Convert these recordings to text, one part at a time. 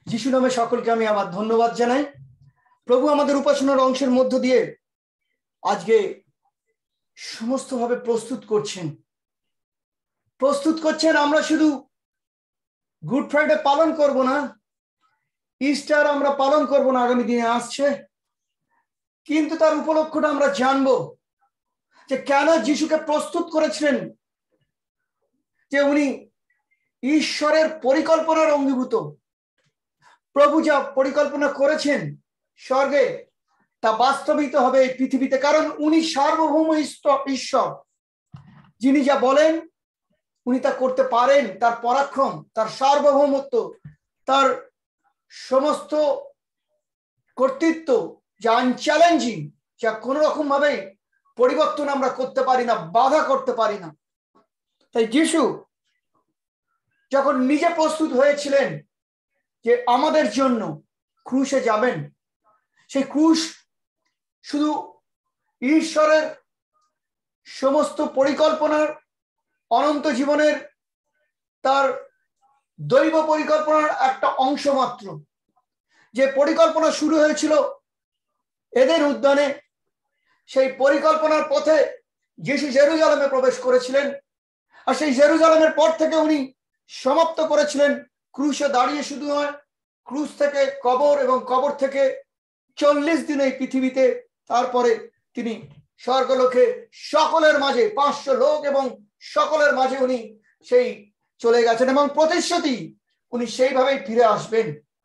যিশু নামে সকলকে আমি আবার ধন্যবাদ জানাই। প্রভু আমাদের উপাসনার অংশের মধ্য দিয়ে আজকে সমস্তভাবে প্রস্তুত করছেন। আমরা শুধু গুড ফ্রাইডে পালন করব না, ইস্টার আমরা পালন করব না, আগামী দিনে আসছে, কিন্তু তার উপলক্ষটা আমরা জানবো যে কেন যিশুকে প্রস্তুত করেছিলেন, যে উনি ঈশ্বরের পরিকল্পনার অঙ্গীভূত। প্রভু যা পরিকল্পনা করেছেন স্বর্গে তা বাস্তবিত হবে এই পৃথিবীতে, কারণ উনি সার্বভৌম ঈশ্বর। যিনি যা বলেন উনি তা করতে পারেন। তার পরাক্রম, তার সার্বভৌমত্ব, তার সমস্ত কর্তৃত্ব যা আনচ্যালেঞ্জিং, যা কোন রকম ভাবে পরিবর্তন আমরা করতে পারি না, বাধা করতে পারি না। তাই যিশু যখন নিজে প্রস্তুত হয়েছিলেন যে আমাদের জন্য ক্রুশে যাবেন, সেই ক্রুশ শুধু ঈশ্বরের সমস্ত পরিকল্পনার, অনন্ত জীবনের তার দৈব পরিকল্পনার একটা অংশ মাত্র। যে পরিকল্পনা শুরু হয়েছিল এদেন উদ্যানে, সেই পরিকল্পনার পথে যিশু জেরুজালেমে প্রবেশ করেছিলেন, আর সেই জেরুজালেমের পর থেকে উনি সমাপ্ত করেছিলেন ক্রুশে দাঁড়িয়ে। শুধু নয়, ক্রুশ থেকে কবর এবং কবর থেকে 40 দিন এই পৃথিবীতে, তারপরে তিনি স্বর্গলোকে সকলের মাঝে 500 লোক এবং সকলের মাঝে উনি সেই চলে গেছেন এবং প্রতিশ্রুতি উনি সেইভাবেই ফিরে আসবেন।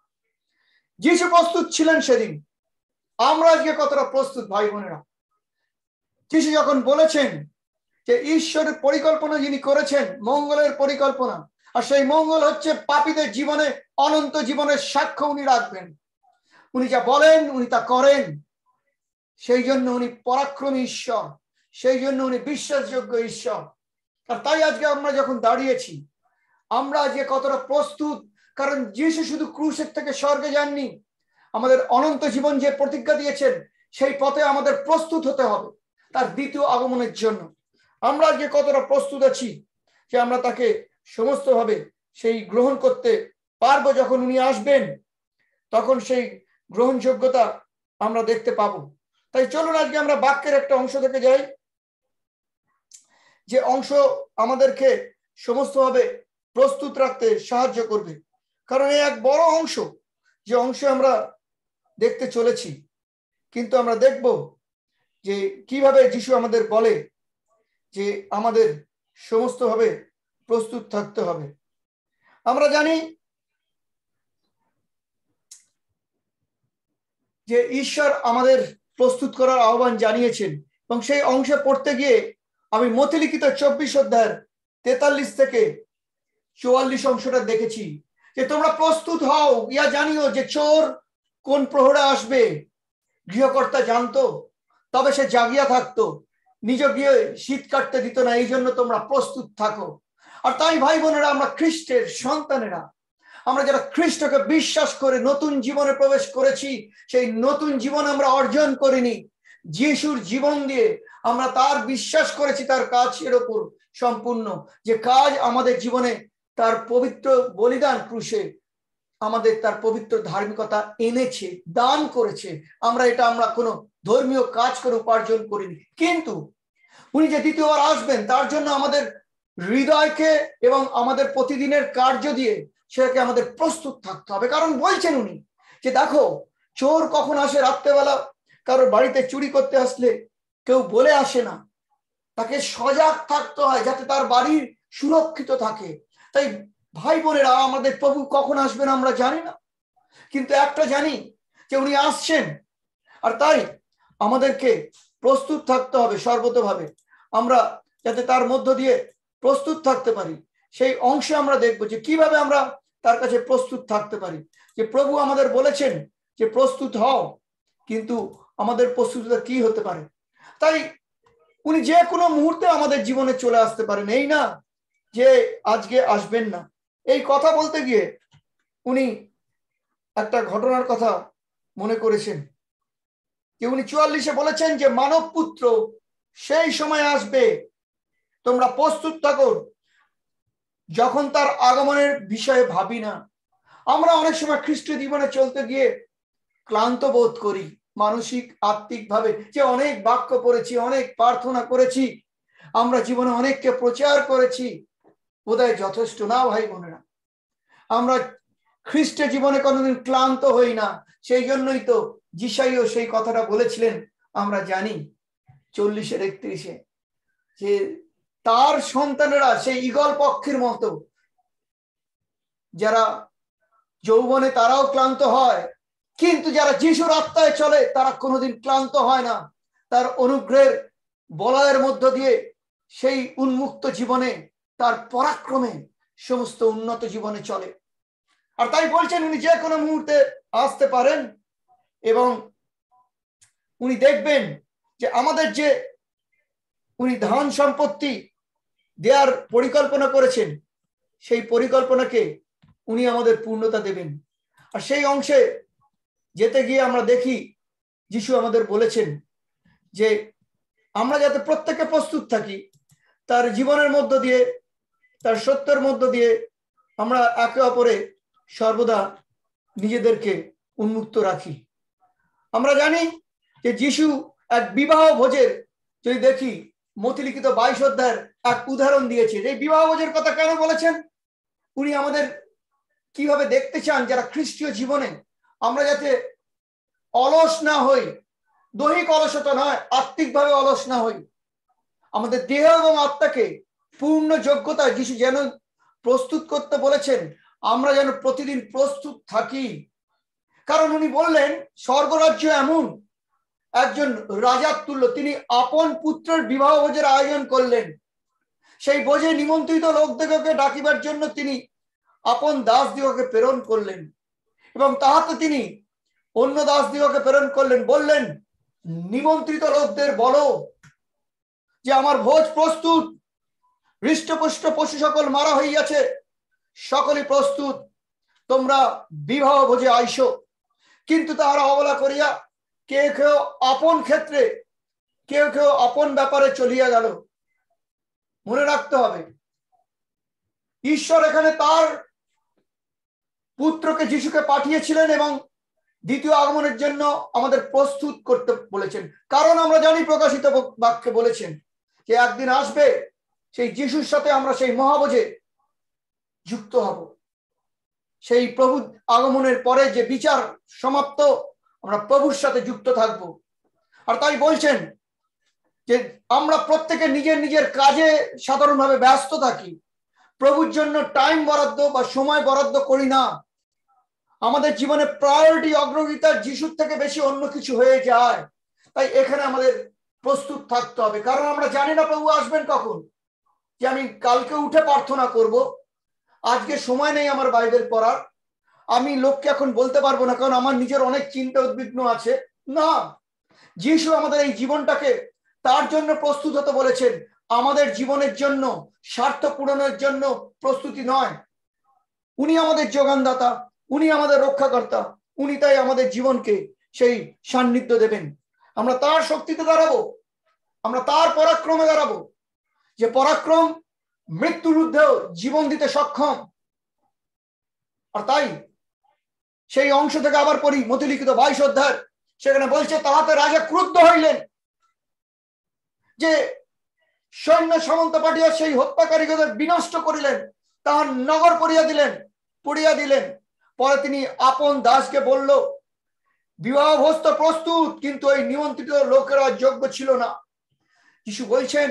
যিশু প্রস্তুত ছিলেন সেদিন। আমরা আজকে কতটা প্রস্তুত ভাই বোনেরা? যিশু যখন বলেছেন যে ঈশ্বরের পরিকল্পনা যিনি করেছেন, মঙ্গলের পরিকল্পনা, আর সেই মঙ্গল হচ্ছে পাপীদের জীবনে অনন্ত জীবনের সাক্ষ্য উনি রাখবেন। উনি যা বলেন উনি তা করেন, সেই জন্য উনি পরাক্রমী ঈশ্বর, সেই জন্য উনি বিশ্বাসযোগ্য ঈশ্বর। আর তাই আজকে আমরা যখন দাঁড়িয়েছি, আমরা আজকে কতটা প্রস্তুত, কারণ যিশু শুধু ক্রুশের থেকে স্বর্গে যাননি, আমাদের অনন্ত জীবন যে প্রতিজ্ঞা দিয়েছেন সেই পথে আমাদের প্রস্তুত হতে হবে তার দ্বিতীয় আগমনের জন্য। আমরা আজকে কতটা প্রস্তুত আছি যে আমরা তাকে সমস্তভাবে সেই গ্রহণ করতে পারবো। যখন উনি আসবেন তখন সেই গ্রহণযোগ্যতা আমরা দেখতে পাবো। তাই চলুন আজকে আমরা বাক্যের একটা অংশ থেকে যাই, যে অংশ আমাদেরকে সমস্তভাবে প্রস্তুত রাখতে সাহায্য করবে। কারণ এই এক বড় অংশ, যে অংশে আমরা দেখতে চলেছি, কিন্তু আমরা দেখব যে কিভাবে যিশু আমাদের বলে যে আমাদের সমস্তভাবে প্রস্তুত থাকতে হবে। আমরা জানি যে ঈশ্বর আমাদের প্রস্তুত করার আহ্বান জানিয়েছেন, এবং সেই অংশে পড়তে গিয়ে আমি মথি লিখিত 24 অধ্যায়ের 43 থেকে 44 অংশটা দেখেছি, যে তোমরা প্রস্তুত হও, ইয়া জানিও যে চোর কোন প্রহরে আসবে। গৃহকর্তা জানতো, তবে সে জাগিয়া থাকতো, নিজ গিয়ে শীত কাটতে দিত না, এই জন্য তোমরা প্রস্তুত থাকো। আর তাই ভাই বোনেরা, আমরা খ্রিস্টের সন্তানেরা, আমরা যারা খ্রিস্টকে বিশ্বাস করে নতুন জীবনে প্রবেশ করেছি, সেই নতুন জীবন আমরা অর্জন করিনি যিশুর জীবন দিয়ে। আমরা তার বিশ্বাস করেছি, তার কাজের ওপর সম্পূর্ণ, যে কাজ আমাদের জীবনে তার পবিত্র বলিদান ক্রুশে আমাদের তার পবিত্র ধার্মিকতা এনেছে, দান করেছে। আমরা কোনো ধর্মীয় কাজ করে উপার্জন করিনি, কিন্তু উনি যে দ্বিতীয়বার আসবেন তার জন্য আমাদের হৃদয়কে এবং আমাদের প্রতিদিনের কার্য দিয়ে সেটাকে আমাদের প্রস্তুত থাকতে হবে। কারণ বলছেন উনি যে দেখো, চোর কখন আসে, রাত্রেবেলা কারোর বাড়িতে চুরি করতে আসলে কেউ বলে আসে না, তাকে সজাগ থাকতে হয় যাতে তার বাড়ি সুরক্ষিত থাকে। তাই ভাই বোনেরা, আমাদের প্রভু কখন আসবেন আমরা জানি না, কিন্তু একটা জানি যে উনি আসছেন। আর তাই আমাদেরকে প্রস্তুত থাকতে হবে সর্বতভাবে, আমরা যাতে তার মধ্য দিয়ে প্রস্তুত থাকতে পারি। সেই অংশে আমরা দেখব যে কিভাবে আমরা তার কাছে প্রস্তুত থাকতে পারি। যে প্রভু আমাদের বলেছেন যে প্রস্তুত হও, কিন্তু আমাদের প্রস্তুতিটা কি হতে পারে? তাই উনি যে কোনো মুহূর্তে আমাদের জীবনে চলে আসতে পারেন, এই না যে আজকে আসবেন না। এই কথা বলতে গিয়ে উনি একটা ঘটনার কথা মনে করেছেন, যে উনি 44-এ বলেছেন যে মানব পুত্র সেই সময় আসবে, তোমরা প্রস্তুত থাকো, যখন তার আগমনের বিষয়ে ভাবি না। আমরা অনেক সময় খ্রিস্ট জীবনে চলতে গিয়ে ক্লান্ত বোধ করি, মানসিক আত্মিক ভাবে, যে অনেক বাক্য পড়েছি, অনেক প্রার্থনা করেছি, আমরা জীবনে অনেককে প্রচার করেছি, বোধহয় যথেষ্ট না ভাই বোনেরা। আমরা খ্রিস্টের জীবনে কোনোদিন ক্লান্ত হই না। সেই জন্যই তো যিশাইও সেই কথাটা বলেছিলেন, আমরা জানি 40:31, যে তার সন্তানেরা সেই ঈগল পক্ষীর মতো, যারা যৌবনে তারাও ক্লান্ত হয়, কিন্তু যারা যিশুর আত্মায় চলে তারা কোনোদিন ক্লান্ত হয় না। তার অনুগ্রহের বলয়ের মধ্য দিয়ে সেই উন্মুক্ত জীবনে, তার পরাক্রমে সমস্ত উন্নত জীবনে চলে। আর তাই বলছেন উনি যে কোনো মুহূর্তে আসতে পারেন, এবং উনি দেখবেন যে আমাদের যে উনি ধন সম্পত্তি দেওয়ার পরিকল্পনা করেছেন, সেই পরিকল্পনাকে উনি আমাদের পূর্ণতা দেবেন। আর সেই অংশে যেতে গিয়ে আমরা দেখি যিশু আমাদের বলেছেন যে আমরা যাতে প্রত্যেকে প্রস্তুত থাকি, তার জীবনের মধ্য দিয়ে, তার সত্যের মধ্য দিয়ে আমরা একে অপরে সর্বদা নিজেদেরকে উন্মুক্ত রাখি। আমরা জানি যে যিশু এক বিবাহ ভোজের, যদি দেখি মথিলিখিত 22 অধ্যায়ের এক উদাহরণ দিয়েছে। এই বিবাহ ভোজের কথা কেন বলেছেন? উনি আমাদের কিভাবে দেখতে চান যারা খ্রিস্টীয় জীবনে আমরা যাতে অলস না হই, দৈহিক অলসতা নয়, আত্মিকভাবে অলস না হই। আমাদের দেহ এবং আত্মাকে পূর্ণ যোগ্যতায় যিশু যেন প্রস্তুত করতে বলেছেন, আমরা যেন প্রতিদিন প্রস্তুত থাকি। কারণ উনি বললেন স্বর্গরাজ্য এমন একজন রাজার তুল্য, তিনি আপন পুত্রের বিবাহ ভোজের আয়োজন করলেন। সেই ভোজে নিমন্ত্রিত লোকদিগকে ডাকিবার জন্য তিনি আপন দাসদিগকে প্রেরণ করলেন, এবং তাহাতে তিনি অন্য দাসদিগকে প্রেরণ করলেন, বললেন নিমন্ত্রিত লোকদের বলো যে আমার ভোজ প্রস্তুত, হৃষ্টপুষ্ট পশু সকল মারা হইয়াছে, সকলই প্রস্তুত, তোমরা বিবাহ ভোজে আইসো। কিন্তু তাহারা অবলা করিয়া কেউ কেউ আপন ক্ষেত্রে, কেউ কেউ আপন ব্যাপারে চলিয়া গেল। মনে রাখতে হবে, ঈশ্বর এখানে তার পুত্রকে যিশুকে পাঠিয়েছিলেন এবং দ্বিতীয় আগমনের জন্য আমাদের প্রস্তুত করতে বলেছেন। কারণ আমরা জানি প্রকাশিত বাক্যে বলেছেন যে একদিন আসবে, সেই যিশুর সাথে আমরা সেই মহাভোজে যুক্ত হব। সেই প্রভু আগমনের পরে যে বিচার সমাপ্ত, আমরা প্রভুর সাথে যুক্ত থাকব। আর তাই বলছেন যে আমরা প্রত্যেকে নিজের নিজের কাজে সাধারণভাবে ব্যস্ত থাকি, প্রভুর জন্য টাইম বরাদ্দ বা সময় বরাদ্দ করি না। আমাদের জীবনে প্রায়োরিটি, অগ্রগিতা যিশুর থেকে বেশি অন্য কিছু হয়ে যায়। তাই এখানে আমাদের প্রস্তুত থাকতে হবে, কারণ আমরা জানি না প্রভু আসবেন কখন। যে আমি কালকে উঠে প্রার্থনা করব, আজকে সময় নেই আমার বাইবেল পড়ার, আমি লোককে এখন বলতে পারবো না কারণ আমার নিজের অনেক চিন্তা উদ্বিগ্ন আছে। না, যিশু আমাদের এই জীবনটাকে তার জন্য প্রস্তুত হতে বলেছেন, আমাদের জীবনের জন্য, স্বার্থ পূরণের জন্য প্রস্তুতি নয়। উনি আমাদের যোগানদাতা, উনি আমাদের রক্ষাকর্তা, উনি তাই আমাদের জীবনকে সেই সান্নিধ্য দেবেন। আমরা তার শক্তিতে দাঁড়াবো, আমরা তার পরাক্রমে দাঁড়াবো, যে পরাক্রম মৃত্যুর বিরুদ্ধেও জীবন দিতে সক্ষম। আর তাই সেই অংশ থেকে আবার পড়ি মথিলিখিত 22 অধ্যায়, সেখানে বলছে তাহাতে রাজা ক্রুদ্ধ হইলেন যে সৈন্য সামন্ত পাঠিয়ে সেই হত্যাকারীদের বিনষ্ট করিলেন, তাহার নগর পুড়িয়া দিলেন। পরে তিনি আপন দাসকে বলল, বিবাহ ভোজ তো প্রস্তুত, কিন্তু এই নিমন্ত্রিত লোকেরা যোগ্য ছিল না। যিশু বলছেন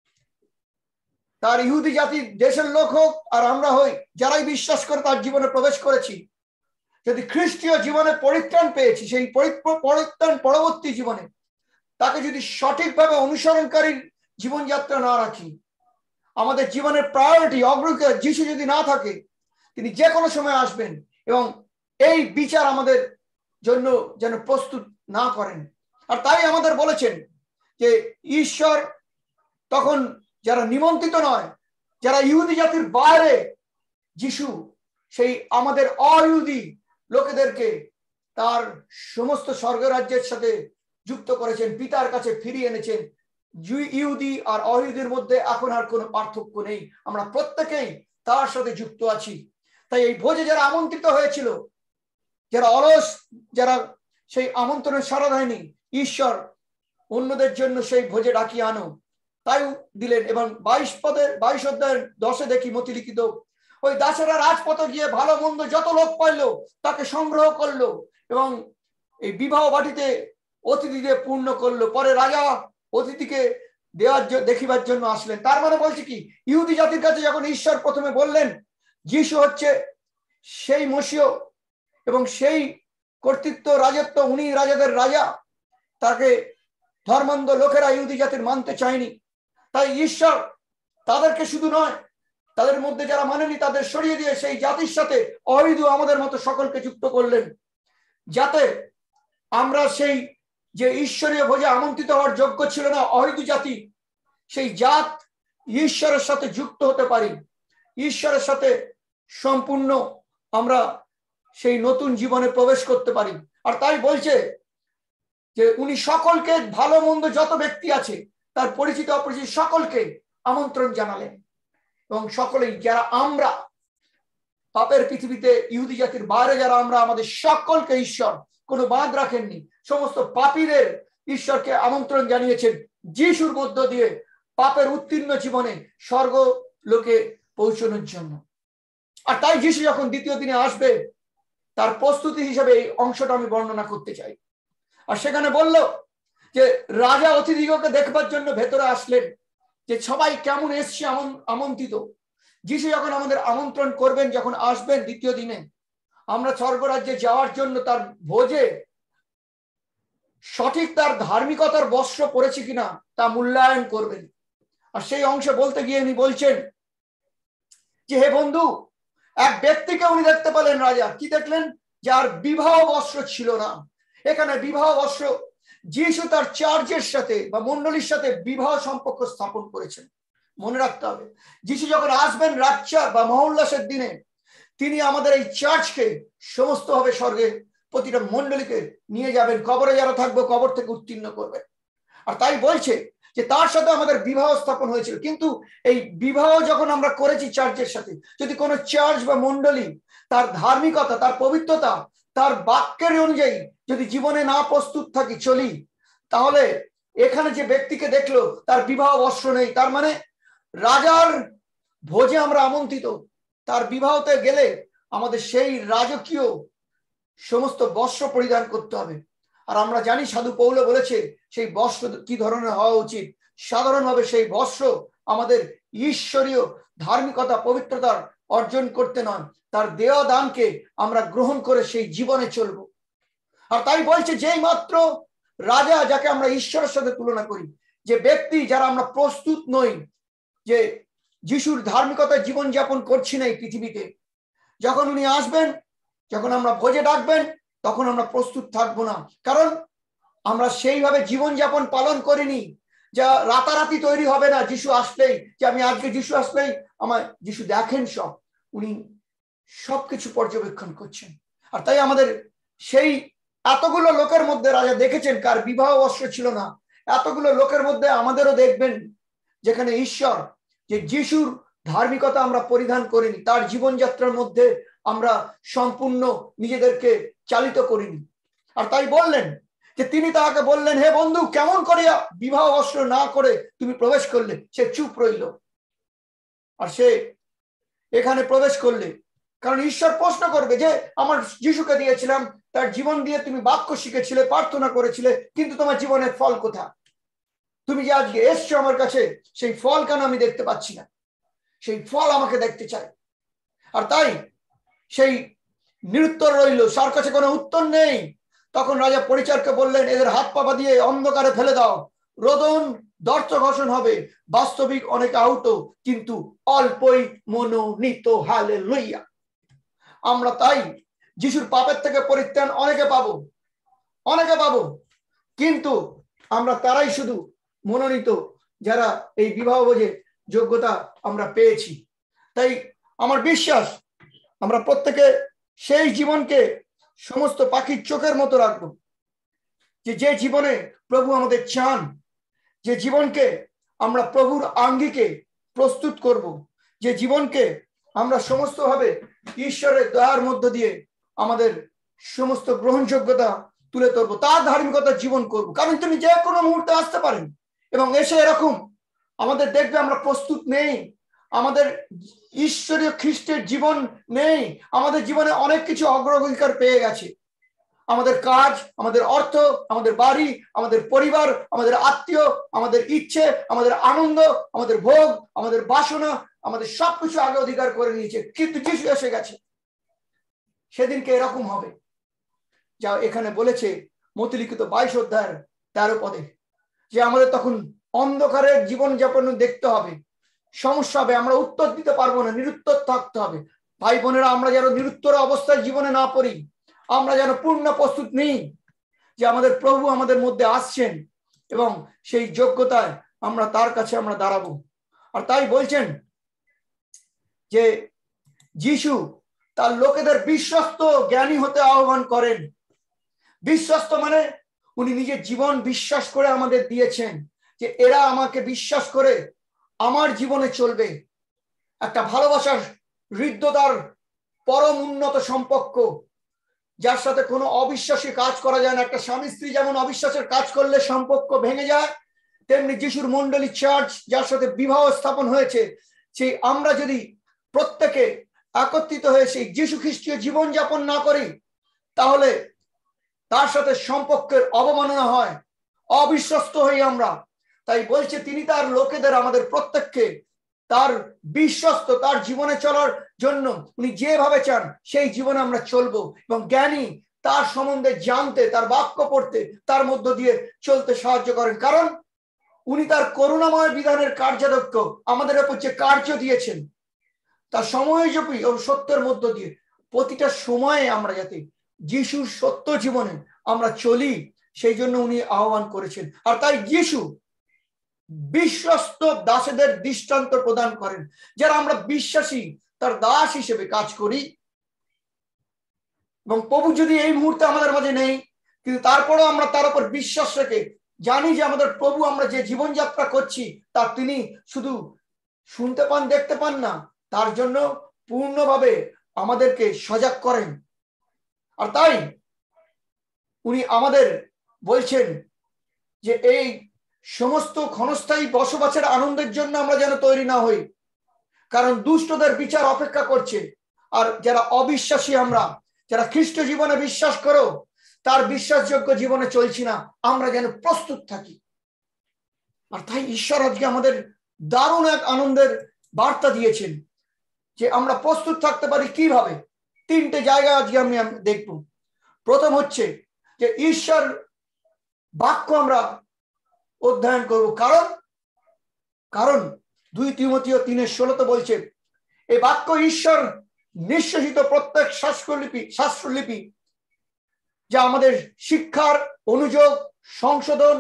তার ইহুদি জাতির দেশের লোক হোক আর আমরা হই, যারাই বিশ্বাস করে তার জীবনে প্রবেশ করেছি, যদি খ্রিস্টীয় জীবনে পরিত্রাণ পেয়েছি, সেই পরিত্রাণ পরবর্তী জীবনে তাকে যদি সঠিকভাবে অনুসরণকারী জীবনযাত্রা না রাখি, আমাদের জীবনের প্রায়োরিটি, অগ্রগতি যিশু যদি না থাকে, তিনি যে কোনো সময় আসবেন এবং এই বিচার আমাদের জন্য যেন প্রস্তুত না করেন। আর তাই আমাদের বলেছেন যে ঈশ্বর তখন যারা নিমন্ত্রিত নয়, যারা ইহুদি জাতির বাইরে, যিশু সেই আমাদের অইহুদি লোকেদেরকে তার সমস্ত স্বর্গরাজ্যের সাথে যুক্ত করেছেন, পিতার কাছে ফিরিয়ে এনেছেন। ইহুদি আর অইহুদির মধ্যে এখন আর কোনো পার্থক্য নেই, আমরা প্রত্যেকেই তার সাথে যুক্ত আছি। তাই এই ভোজে যারা আমন্ত্রিত হয়েছিল, যারা অলস, যারা সেই আমন্ত্রণের সাড়া দেয়নি, ঈশ্বর অন্যদের জন্য সেই ভোজে ডাকিয়ে আনো তাই দিলেন। এবং 22 অধ্যায়ের 10 দেখি মতি লিখিত, ওই দাসেরা রাজপথে গিয়ে ভালো মন্দ যত লোক পাইলো তাকে সংগ্রহ করলো এবং এই বিবাহ বাটিতে অতিথি দিয়ে পূর্ণ করলো। পরে রাজা অতিথিকে দেখিবার জন্য আসলেন। তার মানে বলছে কি, ইহুদি জাতির কাছে যখন ঈশ্বর প্রথমে বললেন যিশু হচ্ছে সেই মসিহ এবং সেই কর্তৃত্ব রাজত্ব, উনি রাজাদের রাজা, তাকে ধর্মান্ধ লোকেরা ইহুদি জাতির মানতে চায়নি। তাই ঈশ্বর তাদেরকে শুধু নয়, তাদের মধ্যে যারা মানেনি তাদের সরিয়ে দিয়ে সেই জাতির সাথে অহিদু আমাদের মতো সকলকে যুক্ত করলেন, যাতে আমরা সেই যে ঈশ্বরীয় ভোজে আমন্ত্রিত হওয়ার যোগ্য ছিল না অহিদু জাতি, সেই জাত ঈশ্বরের সাথে যুক্ত হতে পারি, ঈশ্বরের সাথে সম্পূর্ণ আমরা সেই নতুন জীবনে প্রবেশ করতে পারি। আর তাই বলছে যে উনি সকলকে, ভালো মন্দ যত ব্যক্তি আছে তার পরিচিত অপরিচিত সকলকে আমন্ত্রণ জানালেন এবং সকলেই যারা আমরা পাপের পৃথিবীতে ইহুদি জাতির বাইরে যারা আমরা, আমাদের সকলকে ঈশ্বর কোনো বাদ রাখেননি। সমস্ত পাপীদের ঈশ্বরকে আমন্ত্রণ জানিয়েছেন যিশুর মধ্য দিয়ে পাপের উত্তীর্ণ জীবনে স্বর্গ লোকে পৌঁছানোর জন্য। আর তাই যিশু যখন দ্বিতীয় দিনে আসবে তার প্রস্তুতি হিসেবে এই অংশটা আমি বর্ণনা করতে চাই। আর সেখানে বলল যে রাজা অতিথিকে দেখবার জন্য ভেতরে আসলেন যে সবাই কেমন এসছে আমন্ত্রিত। যিশু যখন আমাদের আমন্ত্রণ করবেন, যখন আসবেন দ্বিতীয় দিনে, আমরা স্বর্গরাজ্যে যাওয়ার জন্য তার ভোজে সঠিক তার ধার্মিকতার বস্ত্র পরেছি কিনা তা মূল্যায়ন করবেন। আর সেই অংশে বলতে গিয়ে উনি বলছেন যে হে বন্ধু, এক ব্যক্তিকে উনি দেখতে পেলেন, রাজা কি দেখলেন, যার বিবাহ বস্ত্র ছিল না। এখানে বিবাহ বস্ত্র, যিশু তার চার্চের সাথে বা মন্ডলীর সাথে বিবাহ সম্পর্ক স্থাপন করেছেন। মনে রাখতে হবে, যিশু যখন আসবেন রাতচার বা মহোল্লাসের দিনে, তিনি আমাদের এই চার্চকে সমস্ত ভাবে স্বর্গে প্রতিটা মন্ডলীকে নিয়ে যাবেন, কবরে যারা থাকবে কবর থেকে উত্তীর্ণ করবেন। আর তাই বলছে যে তার সাথে আমাদের বিবাহ স্থাপন হয়েছিল। কিন্তু এই বিবাহ যখন আমরা করেছি চার্চের সাথে, যদি কোনো চার্চ বা মন্ডলী তার ধার্মিকতা, তার পবিত্রতা, তার বাক্যের অনুযায়ী যদি জীবনে না প্রস্তুত থাকি, চলি, তাহলে এখানে যে ব্যক্তিকে দেখলো তার বিবাহ বস্ত্র নেই, তার মানে রাজার ভোজে আমরা আমন্ত্রিত, তার বিবাহতে গেলে আমাদের সেই রাজকীয় সমস্ত বস্ত্র পরিধান করতে হবে। আর আমরা জানি সাধু পৌল বলেছে সেই বস্ত্র কি ধরনের হওয়া উচিত। সাধারণভাবে সেই বস্ত্র আমাদের ঈশ্বরীয় ধার্মিকতা, পবিত্রতার অর্জন করতে নয়, তার দেওয়া দানকে আমরা গ্রহণ করে সেই জীবনে চলব। আর তাই বলছে যেই মাত্র রাজা, যাকে আমরা ঈশ্বরের সাথে তুলনা করি, যে ব্যক্তি যারা আমরা প্রস্তুত নই, যে যিশুর ধার্মিকতার জীবনযাপন করছি না এই পৃথিবীতে, যখন উনি আসবেন, যখন আমরা ভোজে ডাকবেন, তখন আমরা প্রস্তুত থাকবো না। কারণ আমরা সেইভাবে জীবনযাপন পালন করিনি, যা রাতারাতি তৈরি হবে না। যিশু আসলেই, যে আমি আজকে যিশু আসলেই আমায় যিশু দেখেন, সব উনি সবকিছু পর্যবেক্ষণ করছেন। আর তাই আমাদের সেই এতগুলো লোকের মধ্যে রাজা দেখেছেন কার বিবাহ বস্ত্র ছিল না, এতগুলো লোকের মধ্যে আমাদেরও দেখবেন যেখানে ঈশ্বর, যে যিশুর ধার্মিকতা আমরা পরিধান করিনি, তার জীবনযাত্রার মধ্যে আমরা সম্পূর্ণ নিজেদেরকে চালিত করিনি। আর তাই বললেন যে তিনি তাহাকে বললেন, হে বন্ধু, কেমন করিয়া বিবাহ বস্ত্র না করে তুমি প্রবেশ করলে? সে চুপ রইল। আর সে এখানে প্রবেশ করলে, কারণ ঈশ্বর প্রশ্ন করবে যে আমার যিশুকে দিয়েছিলাম, তার জীবন দিয়ে তুমি বাক্য শিখেছিলে, প্রার্থনা করেছিলে, কিন্তু তোমার জীবনের ফল কোথায়? তুমি যে আজকে এসছো আমার কাছে, সেই ফল কেন আমি দেখতে পাচ্ছি না? সেই ফল আমাকে দেখতে চাই। আর তাই সেই নিরুত্তর রইল, তার কাছে কোনো উত্তর নেই। তখন রাজা পরিচারকে বললেন, এদের হাত পা দিয়ে অন্ধকারে ফেলে দাও, রোদন দর্শ ঘর্ষণ হবে, বাস্তবিক অনেক আহত কিন্তু অল্পই মনোনীত। হালেলুয়া। আমরা তাই যিশুর পাপের থেকে পরিত্রাণ অনেকে পাবো, কিন্তু আমরা তারাই শুধু মনোনীত যারা এই বিবাহ ভোজে যোগ্যতা আমরা পেয়েছি। তাই আমার বিশ্বাস আমরা প্রত্যেকে সেই জীবনকে সমস্ত পাখির চোখের মতো রাখবো, যে জীবনে প্রভু আমাদের চান, যে জীবনকে আমরা প্রভুর আঙ্গিকে প্রস্তুত করব, যে জীবনকে আমরা সমস্ত ভাবে ঈশ্বরের দয়ার মধ্য দিয়ে আমাদের সমস্ত গ্রহণযোগ্যতা তুলে ধরবো, তার ধার্মিকতার জীবন করব, কারণ তিনি যে কোনো মুহূর্তে আসতে পারেন এবং এসে এরকম আমাদের দেখবে আমরা প্রস্তুত নেই, আমাদের ঈশ্বরীয় খ্রিস্টের জীবন নেই, আমাদের জীবনে অনেক কিছু অগ্রাধিকার পেয়ে গেছে, আমাদের কাজ, আমাদের অর্থ, আমাদের বাড়ি, আমাদের পরিবার, আমাদের আত্মীয়, আমাদের ইচ্ছে, আমাদের আনন্দ, আমাদের ভোগ, আমাদের বাসনা, আমাদের সবকিছু আগে অধিকার করে নিয়েছে, কিন্তু যিশু এসে গেছে। সেদিনকে এরকম হবে যা এখানে বলেছে মথিলিখিত 22 অধ্যায়ের 13 পদে, যে আমাদের তখন অন্ধকারের জীবনযাপন দেখতে হবে, সমস্যা হবে, আমরা উত্তর দিতে পারবো না, নিরুত্তর থাকতে হবে। ভাই বোনেরা, আমরা যেন নিরুত্তর অবস্থায় জীবনে না পড়ি, আমরা যেন পূর্ণ প্রস্তুত নিই যে আমাদের প্রভু আমাদের মধ্যে আসছেন এবং সেই যোগ্যতায় আমরা তার কাছে আমরা দাঁড়াবো। আর তাই বলছেন যে যিশু তার লোকেদের বিশ্বস্ত জ্ঞানী হতে আহ্বান করেন। বিশ্বস্ত মানে উনি নিজের জীবন বিশ্বাস করে আমাদের দিয়েছেন, যে এরা আমাকে বিশ্বাস করে আমার জীবনে চলবে। একটা ভালোবাসার হৃদ্যতার পরম উন্নত সম্পর্ক, যার সাথে কোনো অবিশ্বাসী কাজ করা যায় না। একটা স্বামী স্ত্রী যেমন অবিশ্বাসের কাজ করলে সম্পর্ক ভেঙে যায়, তেমনি যিশুর মণ্ডলী চার্চ যার সাথে বিবাহ স্থাপন হয়েছে, সেই আমরা যদি প্রত্যেকে একত্রিত হয়ে সেই যিশু খ্রিস্টীয় জীবনযাপন না করি, তাহলে তার সাথে সম্পর্কের অবমাননা হয়, অবিশ্বস্ত হই আমরা। তাই বলছে তিনি তার লোকেদের, আমাদের প্রত্যেককে তার বিশ্বস্ত, তার জীবনে চলার জন্য উনি যেভাবে চান সেই জীবনে আমরা চলবো, এবং জ্ঞানী তার সম্বন্ধে জানতে, তার বাক্য পড়তে, তার মধ্য দিয়ে চলতে সাহায্য করেন, কারণ উনি তার করুণাময় বিধানের কার্যদক্ষ আমাদের উপর যে কার্য দিয়েছেন তার সময়োপযোগী ও সত্যের মধ্য দিয়ে প্রতিটা সময়ে আমরা যাতে যিশুর সত্য জীবনে আমরা চলি, সেই জন্য উনি আহ্বান করেছেন। আর তাই যিশু বিশ্বস্ত দাসেদের দৃষ্টান্ত প্রদান করেন, যারা আমরা বিশ্বাসী তার দাস হিসেবে কাজ করি। এবং প্রভু যদি এই মুহূর্তে আমাদের মাঝে নেই, কিন্তু তারপরেও আমরা তার উপর বিশ্বাস রেখে জানি যে আমাদের প্রভু, আমরা যে জীবনযাত্রা করছি তা তিনি শুধু শুনতে পান, দেখতে পান না, তার জন্য পূর্ণভাবে আমাদেরকে সজাগ করেন। আর তাই উনি আমাদের বলছেন যে এই সমস্ত ক্ষণস্থায়ী বসবাসের আনন্দের জন্য আমরা যেন তৈরি না হই, কারণ দুষ্টদের বিচার অপেক্ষা করছে। আর যারা অবিশ্বাসী, আমরা যারা খ্রিস্ট জীবনে বিশ্বাস করো, তার বিশ্বাসযোগ্য জীবনে চলছি না, আমরা যেন প্রস্তুত থাকি। আর তাই ঈশ্বর আজকে আমাদের দারুণ এক আনন্দের বার্তা দিয়েছেন যে আমরা প্রস্তুত থাকতে পারি কিভাবে। 3টে জায়গা আজকে আমি দেখব। প্রথম হচ্ছে যে ঈশ্বর বাক্য আমরা অধ্যয়ন করব, কারণ 2 তিমথিও 3:16 বলছে এই বাক্য ঈশ্বর নিঃশেষিত প্রত্যেক শাস্ত্রলিপি যা আমাদের শিক্ষার, অনুযোগ, সংশোধন,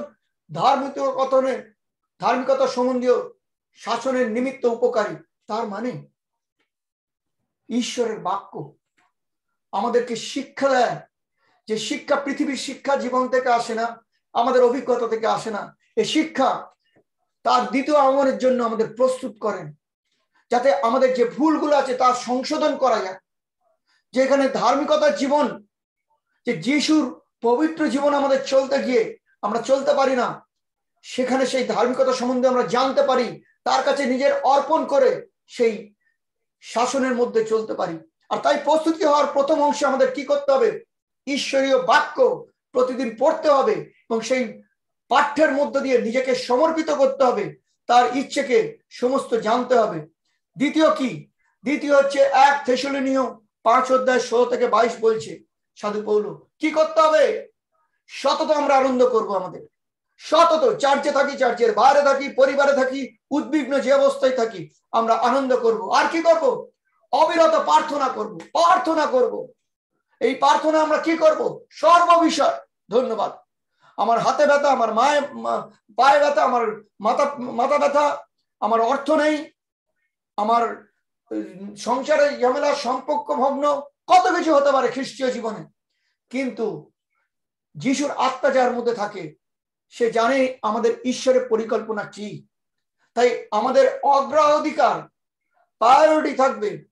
ধার্মিকতা সম্বন্ধীয় শাসনের নিমিত্ত উপকারী। তার মানে ঈশ্বরের বাক্য আমাদেরকে শিক্ষা দেয়, যে শিক্ষা পৃথিবীর শিক্ষা জীবন থেকে আসে না, আমাদের অভিজ্ঞতা থেকে আসে না। এই শিক্ষা তার দ্বিতীয় আগমনের জন্য আমাদের প্রস্তুত করেন, যাতে আমাদের যে ভুলগুলো আছে তার সংশোধন করা যায়। যেখানে ধার্মিকতার জীবন, যে যিশুর পবিত্র জীবন আমাদের চলতে গিয়ে আমরা চলতে পারি না, সেখানে সেই ধার্মিকতা সম্বন্ধে আমরা জানতে পারি, তার কাছে নিজের অর্পণ করে সেই শাসনের মধ্যে চলতে পারি। আর তাই প্রস্তুতি হওয়ার প্রথম অংশে আমাদের কি করতে হবে? ঈশ্বরীয় বাক্য প্রতিদিন পড়তে হবে এবং সেই পাঠ্যের মধ্য দিয়ে নিজেকে সমর্পিত করতে হবে, তার ইচ্ছেকে সমস্ত জানতে হবে। দ্বিতীয় হচ্ছে 1 থেসলোনিয় 5:16-22 বলছে সাধু পৌল কি করতে হবে? সতত আমরা আনন্দ করব, আমাদের সতত চার্চে থাকি, চার্চের বাইরে থাকি, পরিবারে থাকি, উদ্বিগ্ন যে অবস্থায় থাকি, আমরা আনন্দ করব। আর কি করব? অবিরত প্রার্থনা করব। এই প্রার্থনা আমরা কি করব? সর্ববিষয়। ধন্যবাদ। আমার হাতে ব্যথা, আমার পায়ে ব্যথা, আমার মাথা ব্যথা, আমার অর্থ নেই, আমার সংসারে ঝামেলা, সম্পর্ক ভগ্ন, কত কিছু হতে পারে খ্রিস্টীয় জীবনে, কিন্তু যিশুর আত্মা যার মধ্যে থাকে সে জানে আমাদের ঈশ্বরের পরিকল্পনা কি। তাই আমাদের অগ্রাধিকার, প্রায়োরিটি থাকবে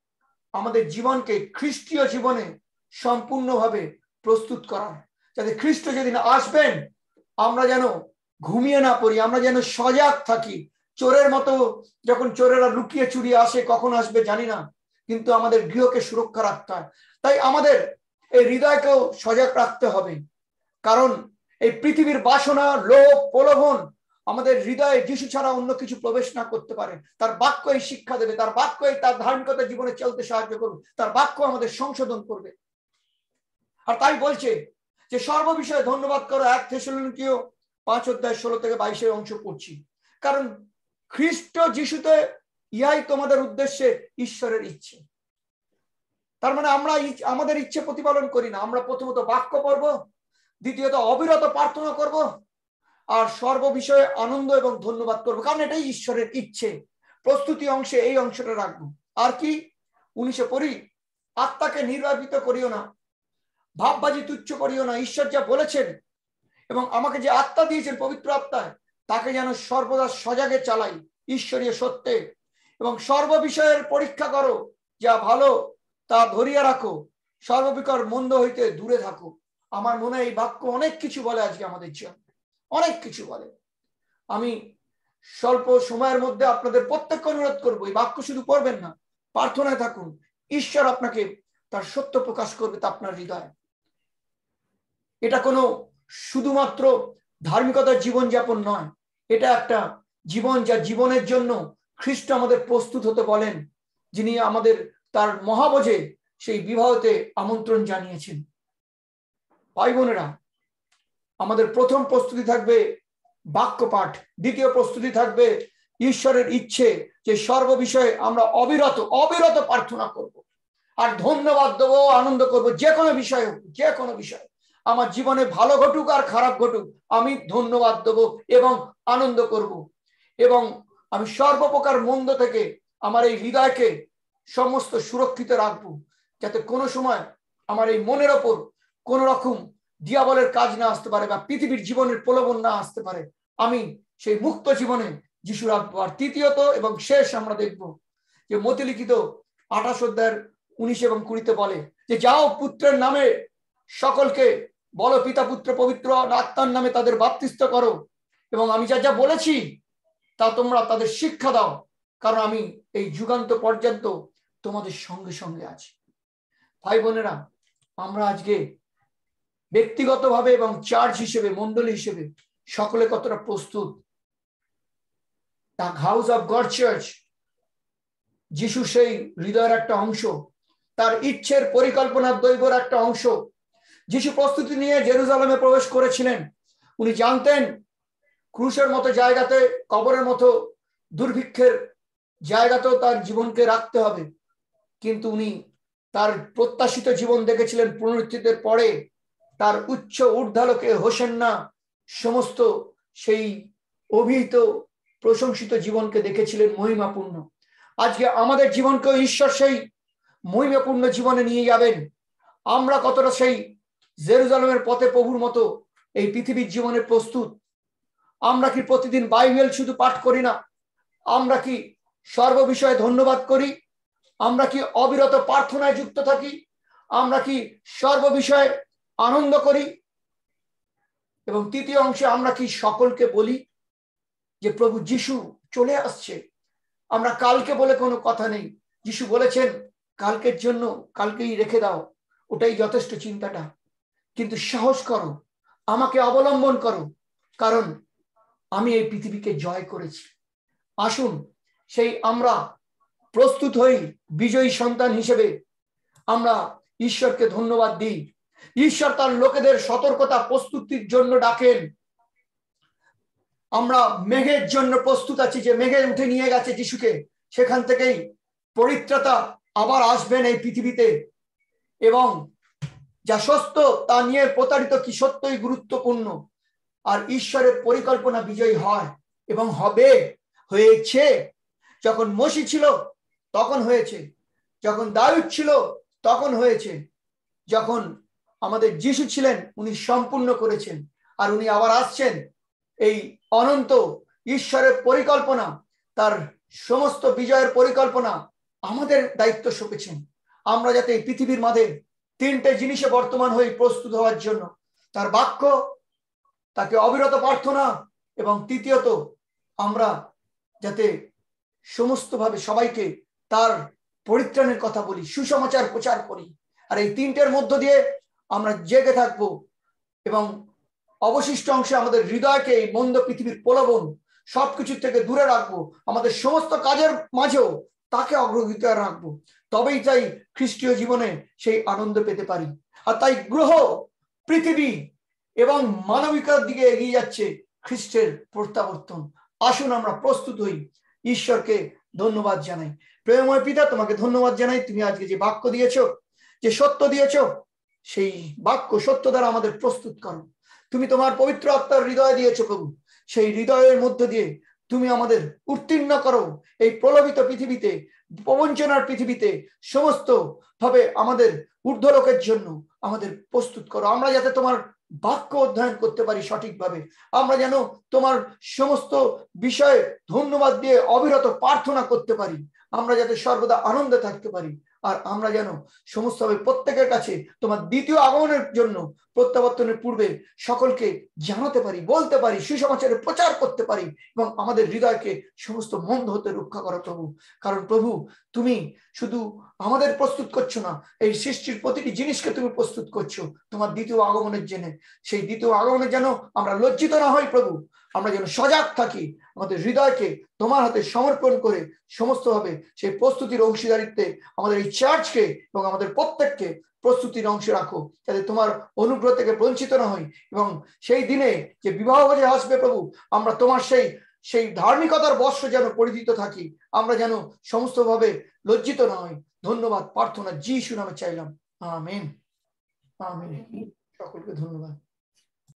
আমাদের জীবনকে খ্রিস্টীয় জীবনে সম্পূর্ণভাবে প্রস্তুত করা, যাতে খ্রিস্ট যেদিন আসবেন আমরা যেন ঘুমিয়ে না পড়ি, আমরা যেন সজাগ থাকি। চোরের মতো যখন চোরেরা লুকিয়ে চুরিয়ে আসে, কখন আসবে জানি না, কিন্তু আমাদের গৃহকে সুরক্ষা রাখতে হয়। তাই আমাদের এই হৃদয়কেও সজাগ রাখতে হবে, কারণ এই পৃথিবীর বাসনা, লোভ, প্রলোভন আমাদের হৃদয়ে যিশু ছাড়া অন্য কিছু প্রবেশ না করতে পারে। তার বাক্য এই শিক্ষা দেবে, তার বাক্য এই তার ধার্মিকতা জীবনে চলতে সাহায্য করবে, তার বাক্য আমাদের সংশোধন করবে। আর তাই বলছে যে সর্ববিষয়ে ধন্যবাদ করো। 1 থেসসলুনিকীয় 5:16-22 অংশ পড়ছি। কারণ খ্রিস্ট যিশুতে ইহাই তোমাদের উদ্দেশ্যে ঈশ্বরের ইচ্ছে। তার মানে আমরা আমাদের ইচ্ছে প্রতিপালন করি না, আমরা প্রথমত বাক্য পড়ব, দ্বিতীয়ত অবিরত প্রার্থনা করব, আর সর্ববিষয়ে আনন্দ এবং ধন্যবাদ করব, কারণ এটাই ঈশ্বরের ইচ্ছে। প্রস্তুতি অংশে এই অংশটা রাখবো। আর কি 19 পড়ি, আত্মাকে নির্বাপিত করিও না, ভাববাজি তুচ্ছ করিও না। ঈশ্বর যা বলেছেন এবং আমাকে যে আত্মা দিয়েছেন, পবিত্র আত্মায়, তাকে যেন সর্বদা সজাগে চালাই ঈশ্বরীয় সত্যে। এবং সর্ববিষয়ের পরীক্ষা করো, যা ভালো তা ধরিয়া রাখো, সর্ববিকর মন্দ হইতে দূরে থাকো। আমার মনে এই বাক্য অনেক কিছু বলে, আজকে আমাদের জন্য অনেক কিছু বলে। আমি স্বল্প সময়ের মধ্যে আপনাদের প্রত্যেককে অনুরোধ করবো, এই বাক্য শুধু পড়বেন না, প্রার্থনায় থাকুন। ঈশ্বর আপনাকে তার সত্য প্রকাশ করবে তা আপনার হৃদয়ে। এটা কোনো শুধুমাত্র ধার্মিকতার জীবনযাপন নয়, এটা একটা জীবন যা জীবনের জন্য খ্রিস্ট আমাদের প্রস্তুত হতে বলেন, যিনি আমাদের তার মহাভোজে সেই বিবাহতে আমন্ত্রণ জানিয়েছেন। ভাই বোনেরা, আমাদের প্রথম প্রস্তুতি থাকবে বাক্য পাঠ, দ্বিতীয় প্রস্তুতি থাকবে ঈশ্বরের ইচ্ছে, যে সর্ববিষয়ে আমরা অবিরত প্রার্থনা করব, আর ধন্যবাদ দেবো, আনন্দ করব। যে কোনো বিষয় হোক, যে কোনো বিষয়, আমার জীবনে ভালো ঘটুক আর খারাপ ঘটুক, আমি ধন্যবাদ দেবো এবং আনন্দ করব। এবং আমি সর্বপ্রকার মন্দ থেকে আমার এই হৃদয়কে সমস্ত সুরক্ষিত রাখবো, যাতে কোনো সময় আমার এই মনের ওপর কোন রকম দিয়াবলের কাজ না আসতে পারে, বা পৃথিবীর জীবনের প্রলোভন না আসতে পারে। আমি সেই মুক্ত জীবনে যিশু রাখবো। আর তৃতীয়ত এবং শেষ আমরা দেখব যে মতি লিখিত 28:19 এবং 20 বলে যে, যাও পুত্রের নামে সকলকে বলো, পিতা পুত্র পবিত্র আত্মার নামে তাদের বাপ্তিস্ম করো, এবং আমি যা যা বলেছি তা তোমরা তাদের শিক্ষা দাও, কারণ আমি এই যুগান্ত পর্যন্ত তোমাদের সঙ্গে সঙ্গে আছি। ভাই বোনেরা, আমরা আজকে ব্যক্তিগতভাবে এবং চার্চ হিসেবে, মন্ডলী হিসেবে সকলে কতটা প্রস্তুত? The house of god church যিশু সেই হৃদয়ের একটা অংশ, তার ইচ্ছের পরিকল্পনার দৈবর একটা অংশ। যিশু প্রস্তুতি নিয়ে জেরুজালেমে প্রবেশ করেছিলেন। উনি জানতেন ক্রুশের মতো জায়গাতে, কবরের মতো দুর্ভিক্ষের জায়গাতেও তার জীবনকে রাখতে হবে, কিন্তু উনি তার প্রত্যাশিত জীবন দেখেছিলেন। পুনরুত্থিতের পরে তার উচ্চ ঊর্ধ্বালোকে হোসেন্না সমস্ত সেই অভিহিত প্রশংসিত জীবনকে দেখেছিলেন মহিমাপূর্ণ। আজকে আমাদের জীবনকেও ঈশ্বর সেই মহিমাপূর্ণ জীবনে নিয়ে যাবেন। আমরা কতটা সেই জেরুজালেমের পথে প্রভুর মতো এই পৃথিবীর জীবনে প্রস্তুত? আমরা কি প্রতিদিন বাইবেল শুধু পাঠ করি না? আমরা কি সর্ববিষয়ে ধন্যবাদ করি? আমরা কি অবিরত প্রার্থনায় যুক্ত থাকি? আমরা কি সর্ববিষয়ে আনন্দ করি? এবং তৃতীয় অংশে আমরা কি সকলকে বলি যে প্রভু যিশু চলে আসছে? আমরা কালকে বলে কোনো কথা নেই। যিশু বলেছেন কালকের জন্য কালকেই রেখে দাও, ওটাই যথেষ্ট চিন্তাটা। কিন্তু সাহস করো, আমাকে অবলম্বন করো, কারণ আমি এই পৃথিবীকে জয় করেছি। আসুন সেই আমরা প্রস্তুত হই বিজয়ী সন্তান হিসেবে। আমরা ঈশ্বরকে ধন্যবাদ দিই। ঈশ্বর তার লোকেদের সতর্কতা প্রস্তুতির জন্য ডাকেন। আমরা মেঘের জন্য প্রস্তুত আছি, যে মেঘে উঠে নিয়ে গেছে যিশুকে, সেখান থেকেই পরিত্রাতা আবার আসবেন এই পৃথিবীতে। এবং যা সত্য তা নিয়ে প্রতারিত কি সত্যই গুরুত্বপূর্ণ। আর ঈশ্বরের পরিকল্পনা বিজয়ী হয় এবং হবে, হয়েছে। যখন মসি ছিল তখন হয়েছে, যখন দাউদ ছিল তখন হয়েছে, যখন আমাদের যিশু ছিলেন উনি সম্পূর্ণ করেছেন। আর উনি আবার আসছেন। এই অনন্ত ঈশ্বরের পরিকল্পনা, তার সমস্ত বিজয়ের পরিকল্পনা আমাদের দায়িত্ব সঁপেছেন। আমরা যাতে এই পৃথিবীর মাঝে তিনটে জিনিসে বর্তমান হয়ে প্রস্তুত হওয়ার জন্য, তার বাক্য, তাকে অবিরত প্রার্থনা, এবং তৃতীয়ত আমরা যাতে সমস্ত ভাবে সবাইকে তার পরিত্রাণের কথা বলি, সুসমাচার প্রচার করি। আর এই তিনটের মধ্য দিয়ে আমরা জেগে থাকবো এবং অবশিষ্ট অংশে আমাদের হৃদয়কে এই মন্দ পৃথিবীর প্রলোভন সবকিছু থেকে দূরে রাখবো, আমাদের সমস্ত কাজের মাঝেও তাকে অগ্রাধিকার রাখবো। তবেই তাই খ্রিস্টীয় জীবনে সেই আনন্দ পেতে পারি। আর তাই গ্রহ, পৃথিবী এবং মানবিকতার দিকে এগিয়ে যাচ্ছে খ্রিস্টের প্রত্যাবর্তন। আসুন আমরা প্রস্তুত হই। ঈশ্বরকে ধন্যবাদ জানাই। প্রেমময় পিতা, তোমাকে ধন্যবাদ জানাই, তুমি আজকে যে বাক্য দিয়েছো, যে সত্য দিয়েছো, সেই বাক্য সত্য দ্বারা আমাদের প্রস্তুত করো। তুমি তোমার পবিত্র আত্মার হৃদয় দিয়েছো প্রভু, সেই হৃদয়ের মধ্য দিয়ে তুমি আমাদের উত্তীর্ণ করো এই প্রলোভিত পৃথিবীতে, প্রবঞ্চনার পৃথিবীতে সমস্ত ভাবে আমাদের ঊর্ধ্বলোকের জন্য আমাদের প্রস্তুত করো। আমরা যাতে তোমার বাক্য অধ্যয়ন করতে পারি সঠিকভাবে, আমরা যেন তোমার সমস্ত বিষয়ে ধন্যবাদ দিয়ে অবিরত প্রার্থনা করতে পারি, আমরা যাতে সর্বদা আনন্দে থাকতে পারি। আর আমরা যেন সমস্তভাবে প্রত্যেকের কাছে তোমার দ্বিতীয় আগমনের জন্য প্রত্যাবর্তনের পূর্বে সকলকে জানাতে পারি, বলতে পারি, সুসমাচারের প্রচার করতে পারি, এবং আমাদের হৃদয়কে সমস্ত মন্দ হতে রক্ষা করো প্রভু। কারণ প্রভু, তুমি শুধু আমাদের প্রস্তুত করছো না, এই সৃষ্টির প্রতিটি জিনিসকে তুমি প্রস্তুত করছো তোমার দ্বিতীয় আগমনের জন্য। সেই দ্বিতীয় আগমনে যেন আমরা লজ্জিত না হই প্রভু, আমরা যেন সজাগ থাকি, আমাদের হৃদয়কে তোমার হাতে সমর্পণ করে সমস্তভাবে সেই প্রস্তুতির অংশীদারিত্বে আমাদের এই চার্চকে এবং আমাদের প্রত্যেককে প্রস্তুতির অংশে রাখো, যাতে তোমার অনুগ্রহ থেকে বঞ্চিত না হই। এবং সেই দিনে যে বিবাহ যে আসবে প্রভু, আমরা তোমার সেই ধার্মিকতার বস্ত্র যেন পরিহিত থাকি, আমরা যেন সমস্তভাবে লজ্জিত না হই। ধন্যবাদ প্রার্থনা যিশু নামে চাইলাম, আমেন। আমেন। সকলকে ধন্যবাদ।